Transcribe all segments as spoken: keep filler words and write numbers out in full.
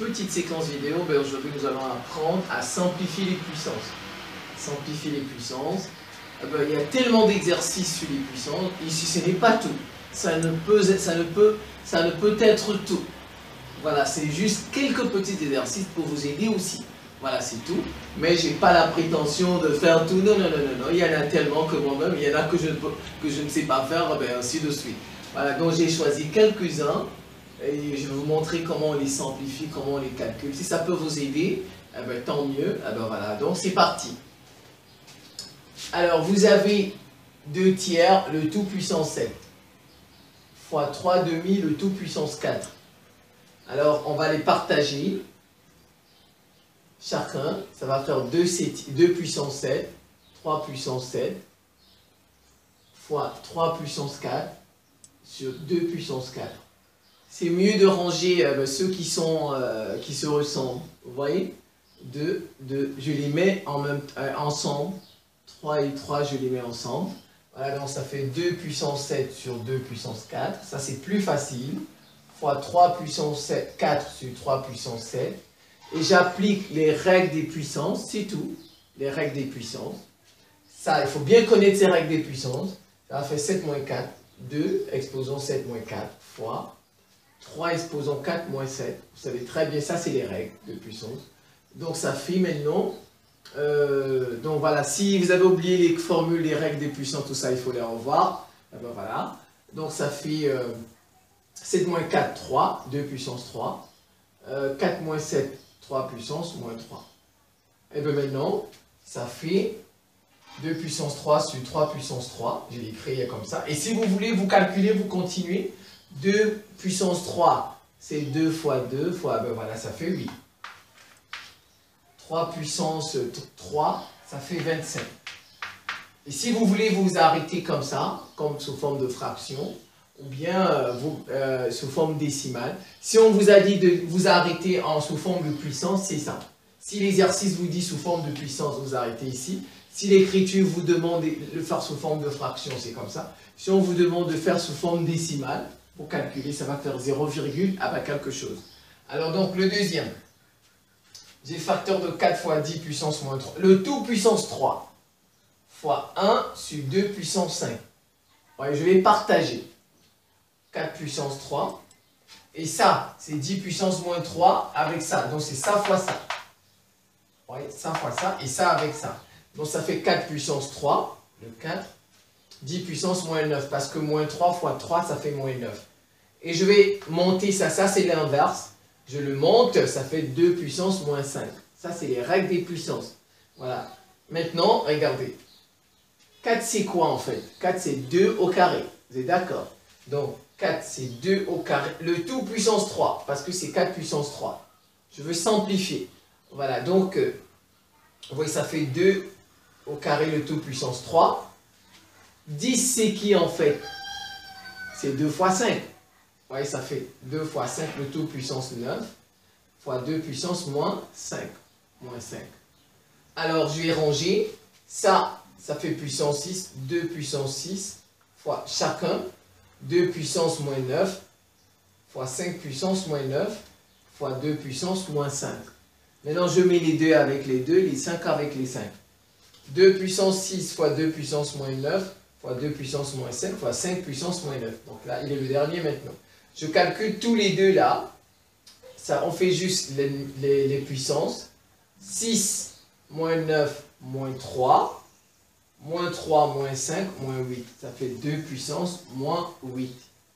petite séquence vidéo, ben aujourd'hui nous allons apprendre à simplifier les puissances. Simplifier les puissances. Eh ben, il y a tellement d'exercices sur les puissances, ici ce n'est pas tout. Ça ne peut, ça ne peut, ça ne peut être tout. Voilà, c'est juste quelques petits exercices pour vous aider aussi. Voilà, c'est tout. Mais je n'ai pas la prétention de faire tout. Non, non, non, non, non. Il y en a tellement que moi-même, il y en a que je, que je ne sais pas faire, ben, ainsi de suite. Voilà, donc j'ai choisi quelques-uns. Et je vais vous montrer comment on les simplifie, comment on les calcule. Si ça peut vous aider, eh ben, tant mieux. Eh ben, voilà, donc c'est parti. Alors, vous avez deux tiers, le tout puissance sept, fois trois demi, le tout puissance quatre. Alors, on va les partager. Chacun, ça va faire deux puissance sept, trois puissance sept, fois trois puissance quatre, sur deux puissance quatre. C'est mieux de ranger euh, ceux qui, sont, euh, qui se ressemblent. Vous voyez, deux, deux, je les mets en même, euh, ensemble. trois et trois, je les mets ensemble. Voilà, donc ça fait deux puissance sept sur deux puissance quatre. Ça, c'est plus facile. Fois trois puissance sept, quatre sur trois puissance sept. Et j'applique les règles des puissances, c'est tout. Les règles des puissances. Ça, il faut bien connaître ces règles des puissances. Ça fait sept moins quatre. deux, exposons sept moins quatre, fois trois exposons quatre moins sept. Vous savez très bien, ça c'est les règles de puissance. Donc ça fait maintenant, euh, donc voilà, si vous avez oublié les formules, les règles des puissances, tout ça, il faut les revoir. Et ben voilà, donc ça fait euh, sept moins quatre, trois, deux puissance trois. Euh, quatre moins sept, trois puissance moins trois. Et bien maintenant, ça fait deux puissance trois sur trois puissance trois. Je l'ai créé comme ça. Et si vous voulez, vous calculez, vous continuez. deux puissance trois, c'est deux fois deux, fois, ben voilà, ça fait huit. trois puissance trois, ça fait vingt-cinq. Et si vous voulez vous arrêter comme ça, comme sous forme de fraction, ou bien euh, vous, euh, sous forme décimale, si on vous a dit de vous arrêter en sous forme de puissance, c'est ça. Si l'exercice vous dit sous forme de puissance, vous arrêtez ici. Si l'écriture vous demande de le faire sous forme de fraction, c'est comme ça. Si on vous demande de faire sous forme décimale, pour calculer, ça va faire zéro virgule avec quelque chose. Alors donc le deuxième, j'ai facteur de quatre fois dix puissance moins trois. Le tout puissance trois fois un sur deux puissance cinq. Ouais, je vais partager. quatre puissance trois. Et ça, c'est dix puissance moins trois avec ça. Donc c'est ça fois ça. Ouais, ça fois ça et ça avec ça. Donc ça fait quatre puissance trois. Le quatre. dix puissance moins neuf, parce que moins trois fois trois, ça fait moins neuf. Et je vais monter ça, ça c'est l'inverse. Je le monte, ça fait deux puissance moins cinq. Ça, c'est les règles des puissances. Voilà. Maintenant, regardez. quatre, c'est quoi en fait? quatre, c'est deux au carré. Vous êtes d'accord? Donc, quatre, c'est deux au carré. Le tout puissance trois, parce que c'est quatre puissance trois. Je veux simplifier. Voilà, donc, euh, vous voyez, ça fait deux au carré, le tout puissance trois. dix, c'est qui en fait? C'est deux fois cinq. Vous voyez, ça fait deux fois cinq, le tout puissance neuf, fois deux puissance moins cinq. Moins cinq. Alors, je vais ranger. Ça, ça fait puissance six, deux puissance six, fois chacun, deux puissance moins neuf, fois cinq puissance moins neuf, fois deux puissance moins cinq. Maintenant, je mets les deux avec les deux, les cinq avec les cinq. deux puissance six fois deux puissance moins neuf, fois deux puissance moins cinq, fois cinq puissance moins neuf. Donc là, il est le dernier maintenant. Je calcule tous les deux là. Ça, on fait juste les, les, les puissances. six moins neuf moins trois. Moins trois moins cinq moins huit. Ça fait deux puissance moins huit.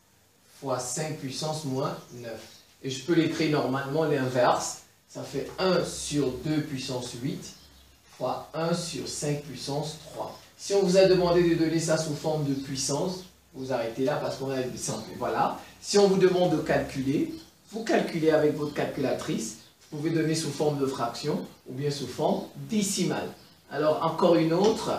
Fois cinq puissance moins neuf. Et je peux l'écrire normalement l'inverse. Ça fait un sur deux puissance huit. Fois un sur cinq puissance trois. Si on vous a demandé de donner ça sous forme de puissance, vous arrêtez là parce qu'on a des simples. Voilà. Si on vous demande de calculer, vous calculez avec votre calculatrice. Vous pouvez donner sous forme de fraction ou bien sous forme décimale. Alors, encore une autre.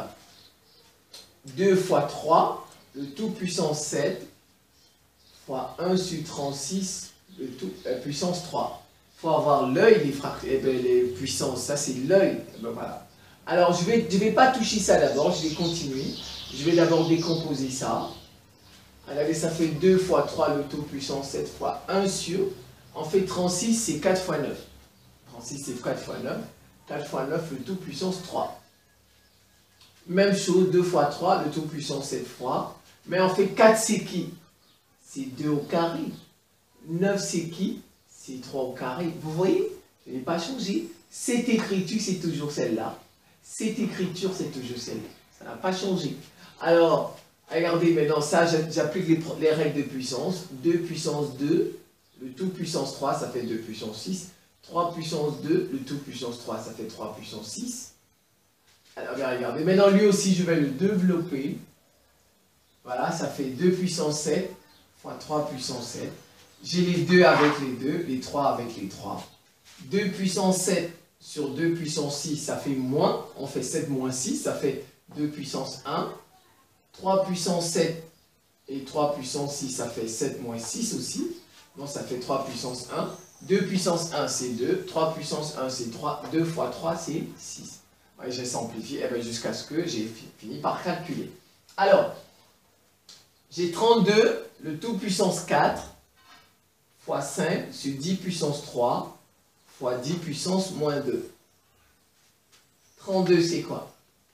deux fois trois, le tout puissance sept, fois un sur trente-six, le tout euh, puissance trois. Il faut avoir l'œil des fractions, eh ben, les puissances. Ça, c'est l'œil. Eh ben, voilà. Alors, je ne vais, je vais pas toucher ça d'abord, je vais continuer. Je vais d'abord décomposer ça. Regardez, ça fait deux fois trois, le tout puissance sept, fois un sur. En fait, trente-six, c'est quatre fois neuf. trente-six, c'est quatre fois neuf. quatre fois neuf, le tout puissance trois. Même chose, deux fois trois, le tout puissance sept fois. Mais en fait, quatre, c'est qui? C'est deux au carré. neuf, c'est qui? C'est trois au carré. Vous voyez? Je n'ai pas changé. Cette écriture, c'est toujours celle-là. Cette écriture, c'est toujours celle-là. Ça n'a pas changé. Alors, regardez maintenant ça, j'applique les, les règles de puissance. deux puissance deux, le tout puissance trois, ça fait deux puissance six. trois puissance deux, le tout puissance trois, ça fait trois puissance six. Alors, bien, regardez. Maintenant, lui aussi, je vais le développer. Voilà, ça fait deux puissance sept fois trois puissance sept. J'ai les deux avec les deux, les trois avec les trois. deux puissance sept sur deux puissance six, ça fait moins. On fait sept moins six, ça fait deux puissance un. trois puissance sept et trois puissance six, ça fait sept moins six aussi. Donc ça fait trois puissance un. deux puissance un, c'est deux. trois puissance un, c'est trois. deux fois trois, c'est six. Ouais, j'ai simplifié eh jusqu'à ce que j'ai fini par calculer. Alors, j'ai trente-deux, le tout puissance quatre, fois cinq sur dix puissance trois, fois dix puissance moins deux. trente-deux, c'est quoi?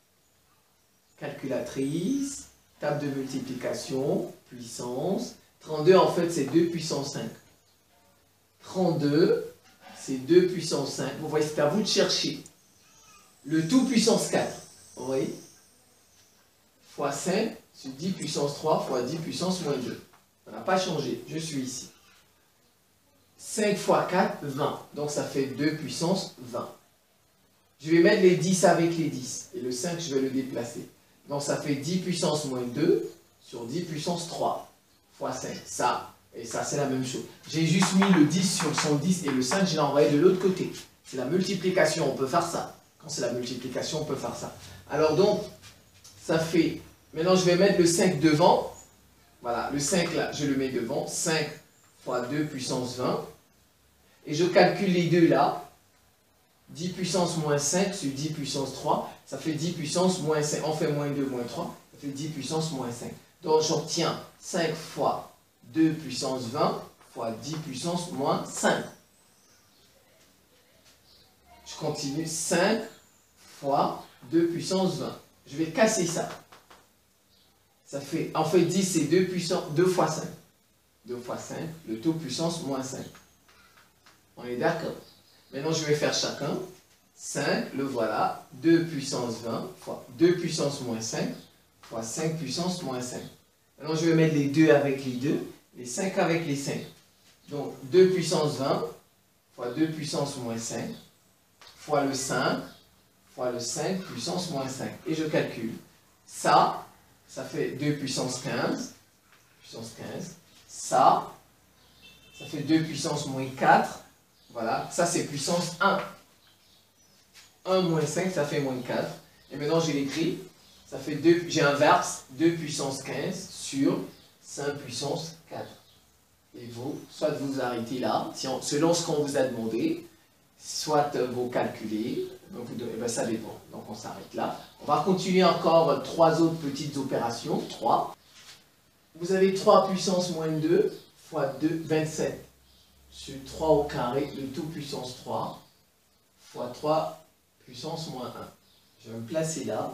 Calculatrice, table de multiplication, puissance. trente-deux, en fait, c'est deux puissance cinq. trente-deux, c'est deux puissance cinq. Vous voyez, c'est à vous de chercher. Le tout puissance quatre, vous voyez? Fois cinq sur dix puissance trois fois dix puissance moins deux. Ça n'a pas changé, je suis ici. cinq fois quatre, vingt. Donc ça fait deux puissance vingt. Je vais mettre les dix avec les dix. Et le cinq, je vais le déplacer. Donc ça fait dix puissance moins deux sur dix puissance trois fois cinq. Ça, et ça c'est la même chose. J'ai juste mis le dix sur son dix et le cinq, je l'ai envoyé de l'autre côté. C'est la multiplication, on peut faire ça. Quand c'est la multiplication, on peut faire ça. Alors donc, ça fait... Maintenant, je vais mettre le cinq devant. Voilà, le cinq là, je le mets devant. cinq fois deux puissance vingt. Et je calcule les deux là. dix puissance moins cinq sur dix puissance trois. Ça fait dix puissance moins cinq. On fait moins deux moins trois. Ça fait dix puissance moins cinq. Donc, j'obtiens cinq fois deux puissance vingt fois dix puissance moins cinq. Je continue. cinq fois deux puissance vingt. Je vais casser ça. Ça fait, en fait, dix, c'est deux puissance, deux fois cinq. deux fois cinq, le tout puissance moins cinq. On est d'accord? Maintenant, je vais faire chacun. cinq, le voilà. deux puissance vingt fois deux puissance moins cinq fois cinq puissance moins cinq. Maintenant, je vais mettre les deux avec les deux, les cinq avec les cinq. Donc, deux puissance vingt fois deux puissance moins cinq fois le cinq fois le cinq puissance moins cinq. Et je calcule. Ça, ça fait deux puissance quinze. Puissance quinze. Ça, ça fait deux puissance moins quatre. Voilà. Ça, c'est puissance un. un moins cinq, ça fait moins quatre. Et maintenant, j'ai l'écrit. Ça fait deux, j'ai inverse. deux puissance quinze sur cinq puissance quatre. Et vous, soit vous arrêtez là, si on, selon ce qu'on vous a demandé, soit vous calculez. Donc, vous devez, ben ça dépend. Donc, on s'arrête là. On va continuer encore trois autres petites opérations. trois. Vous avez trois puissance moins deux fois deux, vingt-sept. Sur trois au carré, le tout puissance trois fois trois puissance moins un. Je vais me placer là.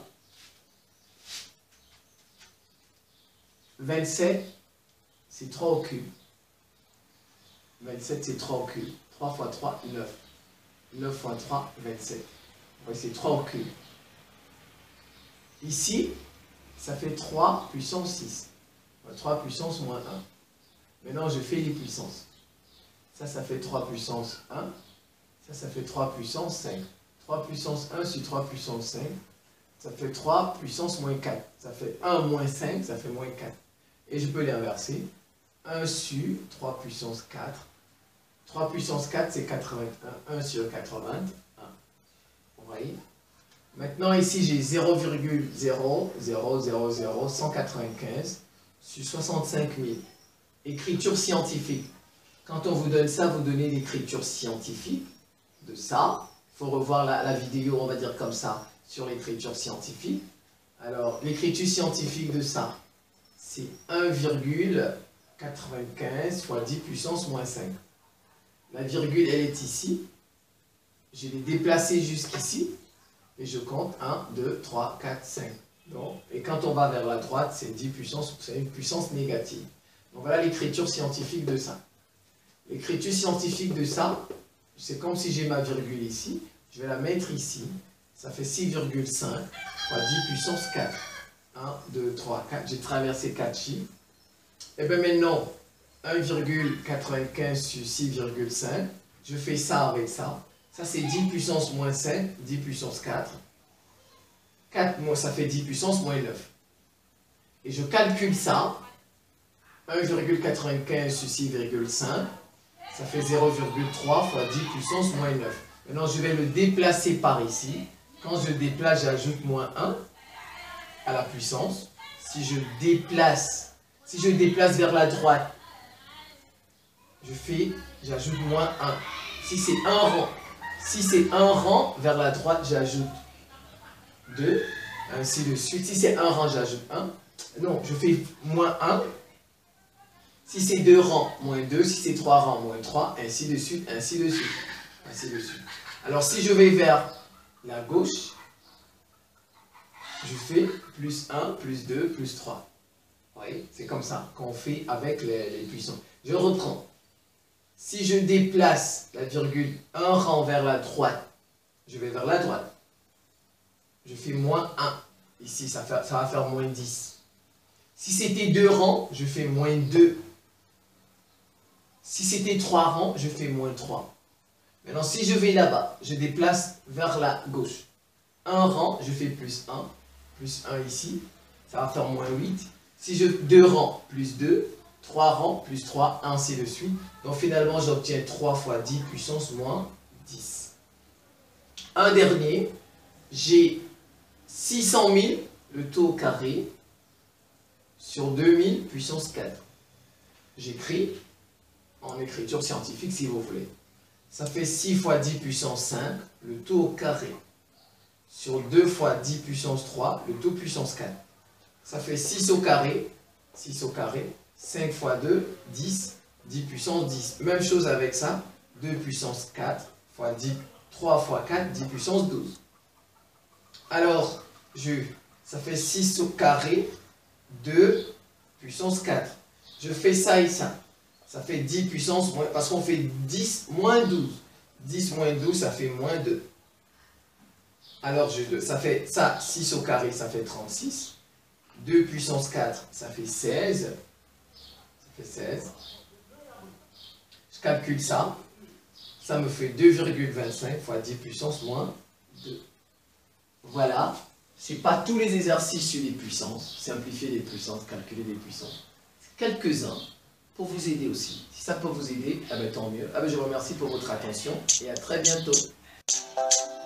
vingt-sept, c'est trois au cube. vingt-sept, c'est trois au cube. trois fois trois, neuf. neuf fois trois, vingt-sept. Ouais, c'est trois au cube. Ici, ça fait trois puissance six. trois puissance moins un. Maintenant, je fais les puissances. Ça, ça fait trois puissance un. Ça, ça fait trois puissance cinq. trois puissance un sur trois puissance cinq. Ça fait trois puissance moins quatre. Ça fait un moins cinq, ça fait moins quatre. Et je peux les inverser. un sur trois puissance quatre. trois puissance quatre, c'est quatre-vingt-un. un sur quatre-vingt-un. Vous voyez? Maintenant, ici, j'ai zéro virgule zéro zéro zéro zéro cent quatre-vingt-quinze sur soixante-cinq mille. Écriture scientifique. Quand on vous donne ça, vous donnez l'écriture scientifique de ça. Il faut revoir la, la vidéo, on va dire comme ça, sur l'écriture scientifique. Alors, l'écriture scientifique de ça, c'est un virgule quatre-vingt-quinze fois dix puissance moins cinq. La virgule, elle est ici. Je l'ai déplacée jusqu'ici. Et je compte un, deux, trois, quatre, cinq. Donc, et quand on va vers la droite, c'est dix puissance, c'est une puissance négative. Donc voilà l'écriture scientifique de ça. L'écriture scientifique de ça, c'est comme si j'ai ma virgule ici. Je vais la mettre ici. Ça fait six virgule cinq fois dix puissance quatre. un, deux, trois, quatre. J'ai traversé quatre chiffres. Et bien maintenant, un virgule quatre-vingt-quinze sur six virgule cinq. Je fais ça avec ça. Ça, c'est dix puissance moins cinq, dix puissance quatre. quatre, ça fait dix puissance moins neuf. Et je calcule ça. un virgule quatre-vingt-quinze sur six virgule cinq. Ça fait zéro virgule trois fois dix puissance moins neuf. Maintenant, je vais le déplacer par ici. Quand je déplace, j'ajoute moins un à la puissance. Si je déplace, si je déplace vers la droite, je fais, j'ajoute moins un. Si c'est un rang, si c'est un rang vers la droite, j'ajoute deux, ainsi de suite. Si c'est un rang, j'ajoute un. Non, je fais moins un. Si c'est deux rangs, moins deux. Si c'est trois rangs, moins trois. Ainsi de suite, ainsi de suite. Ainsi de suite. Alors, si je vais vers la gauche, je fais plus un, plus deux, plus trois. Vous voyez, c'est comme ça qu'on fait avec les, les puissances. Je reprends. Si je déplace la virgule un rang vers la droite, je vais vers la droite. Je fais moins un. Ici, ça, fait, ça va faire moins dix. Si c'était deux rangs, je fais moins deux. Si c'était trois rangs, je fais moins trois. Maintenant, si je vais là-bas, je déplace vers la gauche. Un rang, je fais plus un. Plus un ici, ça va faire moins huit. Si je deux rangs, plus deux. trois rangs, plus trois, ainsi de suite. Donc finalement, j'obtiens trois fois dix puissance moins dix. Un dernier, j'ai six cent mille, le taux au carré, sur deux mille puissance quatre. J'écris en écriture scientifique si vous voulez. Ça fait six fois dix puissance cinq, le taux au carré, sur deux fois dix puissance trois, le taux puissance quatre. Ça fait six au carré, six au carré, cinq fois deux, dix, dix puissance dix. Même chose avec ça, deux puissance quatre fois dix, trois fois quatre, dix puissance douze. Alors, je, ça fait six au carré, deux puissance quatre. Je fais ça et ça. Ça fait dix puissance, parce qu'on fait dix moins douze. dix moins douze, ça fait moins deux. Alors, je, ça fait ça, six au carré, ça fait trente-six. deux puissance quatre, ça fait seize. Ça fait seize. Je calcule ça. Ça me fait deux virgule vingt-cinq fois dix puissance moins deux. Voilà. Ce n'est pas tous les exercices sur les puissances. Simplifier les puissances, calculer les puissances. Quelques-uns pour vous aider aussi. Si ça peut vous aider, eh bien, tant mieux. Eh bien, je vous remercie pour votre attention et à très bientôt.